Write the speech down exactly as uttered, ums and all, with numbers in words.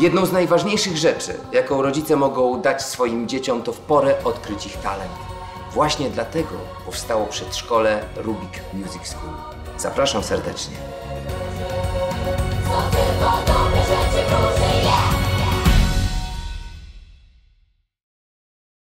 Jedną z najważniejszych rzeczy, jaką rodzice mogą dać swoim dzieciom, to w porę odkryć ich talent. Właśnie dlatego powstało przedszkole Rubik Music School. Zapraszam serdecznie.